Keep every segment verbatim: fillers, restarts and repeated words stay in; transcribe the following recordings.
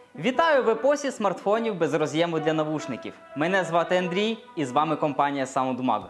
Вітаю в епосі смартфонів без роз'єму для навушників. Мене звати Андрій і з вами компанія SoundMag.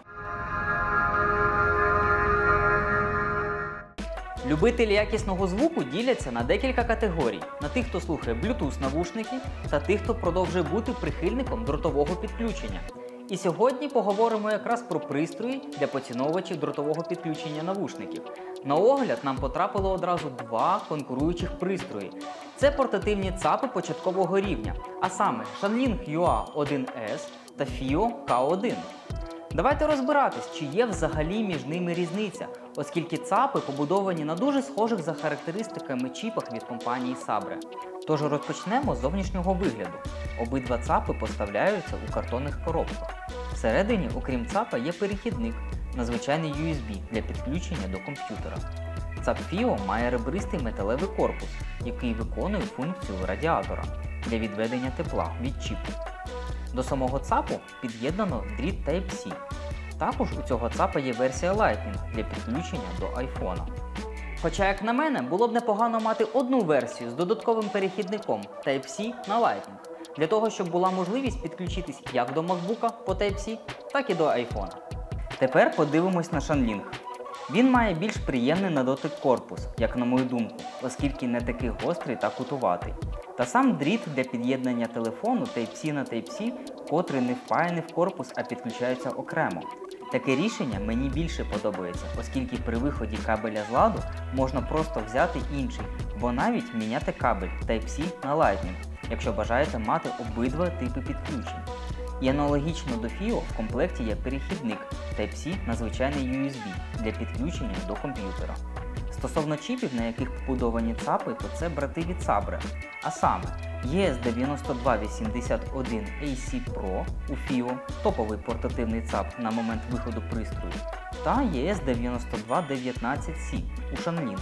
Любителі якісного звуку діляться на декілька категорій. На тих, хто слухає Bluetooth-навушники та тих, хто продовжує бути прихильником дротового підключення. І сьогодні поговоримо якраз про пристрої для поціновувачів дротового підключення навушників. На огляд нам потрапило одразу два конкуруючих пристрої. Це портативні ЦАПи початкового рівня, а саме Shanling ю а один ес та фіо ка один. Давайте розбиратись, чи є взагалі між ними різниця, оскільки ЦАПи побудовані на дуже схожих за характеристиками чіпах від компанії Sabre. Тож розпочнемо з зовнішнього вигляду. Обидва ЦАПи поставляються у картонних коробках. Всередині, окрім ЦАПа, є перехідник на звичайний ю ес бі для підключення до комп'ютера. ЦАП фіо має ребристий металевий корпус, який виконує функцію радіатора для відведення тепла від чіпу. До самого ЦАПу під'єднано дріт Type-C. Також у цього ЦАПа є версія Lightning для підключення до айфона. Хоча, як на мене, було б непогано мати одну версію з додатковим перехідником Type-C на Lightning, для того, щоб була можливість підключитись як до MacBook по Type-C, так і до айфона. Тепер подивимось на Shanling. Він має більш приємний на дотик корпус, як на мою думку, оскільки не такий гострий та кутуватий. Та сам дріт для під'єднання телефону Type-C на Type-C, котрий не впаяний в корпус, а підключається окремо. Таке рішення мені більше подобається, оскільки при виході кабеля з ладу можна просто взяти інший, або навіть міняти кабель Type-C на Lightning, якщо бажаєте мати обидва типи підключень. І аналогічно до фіо в комплекті є перехідник Type-C на звичайний ю ес бі для підключення до комп'ютера. Стосовно чіпів, на яких побудовані ЦАПи, то це брати від Sabre, а саме і ес дев'яносто два вісімдесят один ей сі про у фіо, топовий портативний ЦАП на момент виходу пристрою, та і ес дев'яносто два дев'ятнадцять сі у Shanling.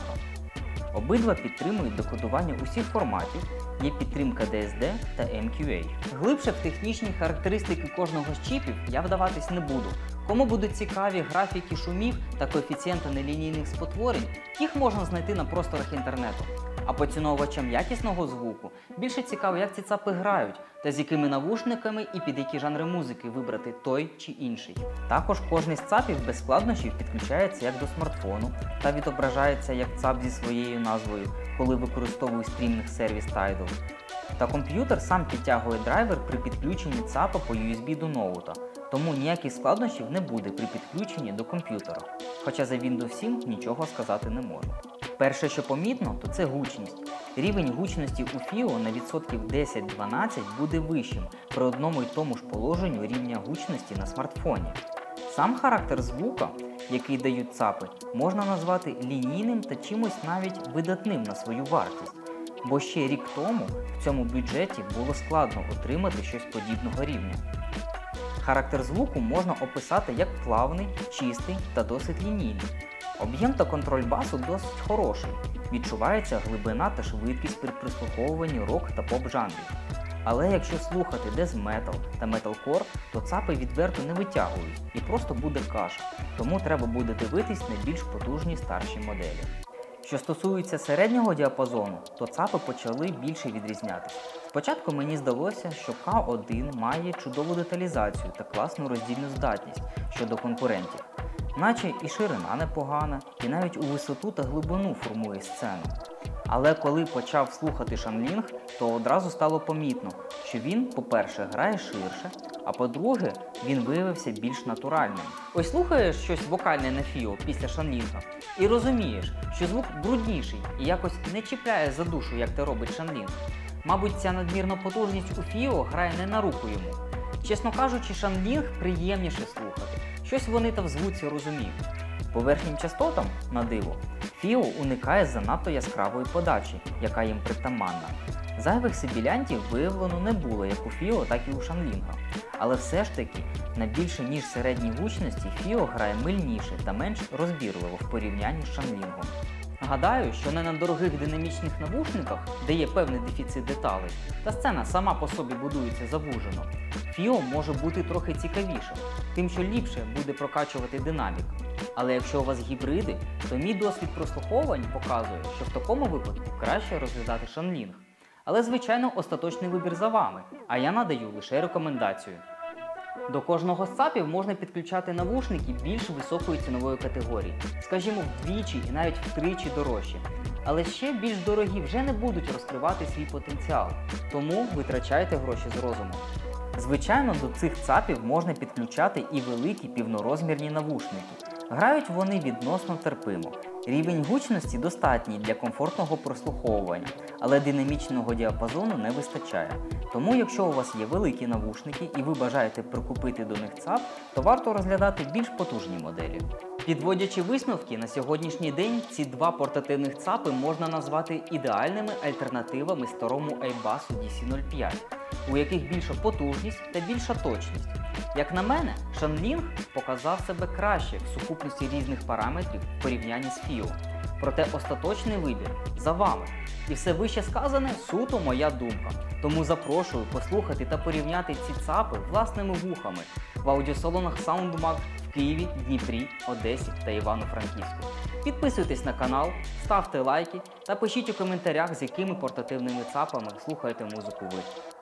Обидва підтримують декодування усіх форматів, є підтримка ді ес ді та ем кю ей. Глибше в технічні характеристики кожного з чіпів я вдаватись не буду. Кому будуть цікаві графіки шумів та коефіцієнти нелінійних спотворень, їх можна знайти на просторах інтернету. А поціновувачам якісного звуку більше цікаво, як ці ЦАПи грають, та з якими навушниками і під які жанри музики вибрати той чи інший. Також кожний з ЦАПів без складнощів підключається як до смартфону та відображається як ЦАП зі своєю назвою, коли використовує стрімінг сервіс Tidal. Та комп'ютер сам підтягує драйвер при підключенні ЦАПа по ю ес бі до ноута, тому ніяких складнощів не буде при підключенні до комп'ютера, хоча за Windows сім нічого сказати не можу. Перше, що помітно, то це гучність. Рівень гучності у фіо на відсотків десять-дванадцять буде вищим при одному й тому ж положенню рівня гучності на смартфоні. Сам характер звука, який дають ЦАПи, можна назвати лінійним та чимось навіть видатним на свою вартість. Бо ще рік тому в цьому бюджеті було складно отримати щось подібного рівня. Характер звуку можна описати як плавний, чистий та досить лінійний. Об'єм та контроль басу досить хороший, відчувається глибина та швидкість при прислуховуванні рок та поп-жанрів. Але якщо слухати дез-метал та металкор, то ЦАПи відверто не витягують і просто буде каша, тому треба буде дивитись на більш потужні старші моделі. Що стосується середнього діапазону, то ЦАПи почали більше відрізнятися. Спочатку мені здалося, що ка один має чудову деталізацію та класну роздільну здатність щодо конкурентів. Наче і ширина непогана, і навіть у висоту та глибину формує сцену. Але коли почав слухати Shanling, то одразу стало помітно, що він, по-перше, грає ширше, а по-друге, він виявився більш натуральним. Ось слухаєш щось вокальне на фіо після Shanling і розумієш, що звук брудніший і якось не чіпляє за душу, як це робить Shanling. Мабуть, ця надмірна потужність у фіо грає не на руку йому. Чесно кажучи, Shanling приємніше слухати. Щось вони та в звуці розуміють. По верхнім частотам, на диво, фіо уникає занадто яскравої подачі, яка їм притаманна. Зайвих сибілянтів виявлено не було як у фіо, так і у Shanling. Але все ж таки, на більше ніж середній гучності фіо грає мильніше та менш розбірливо в порівнянні з Shanling. Гадаю, що не на дорогих динамічних навушниках, де є певний дефіцит деталей, та сцена сама по собі будується завужено, фіо може бути трохи цікавішим, тим, що ліпше буде прокачувати динамік. Але якщо у вас гібриди, то мій досвід прослуховувань показує, що в такому випадку краще розглядати Shanling. Але, звичайно, остаточний вибір за вами, а я надаю лише рекомендацію. До кожного з цапів можна підключати навушники більш високої цінової категорії, скажімо, вдвічі і навіть втричі дорожчі. Але ще більш дорогі вже не будуть розкривати свій потенціал, тому витрачайте гроші з розумом. Звичайно, до цих цапів можна підключати і великі півнорозмірні навушники. Грають вони відносно терпимо. Рівень гучності достатній для комфортного прослуховування, але динамічного діапазону не вистачає. Тому, якщо у вас є великі навушники і ви бажаєте прикупити до них цап, то варто розглядати більш потужні моделі. Підводячи висновки, на сьогоднішній день ці два портативних цапи можна назвати ідеальними альтернативами старому Айбасу ді сі нуль п'ять, у яких більша потужність та більша точність. Як на мене, Shanling показав себе краще в сукупності різних параметрів в порівнянні з фіо. Проте остаточний вибір за вами. І все вище сказане суто моя думка. Тому запрошую послухати та порівняти ці цапи власними вухами в аудіосалонах SoundMag в Києві, Дніпрі, Одесі та Івано-Франківську. Підписуйтесь на канал, ставте лайки та пишіть у коментарях, з якими портативними цапами слухаєте музику ви.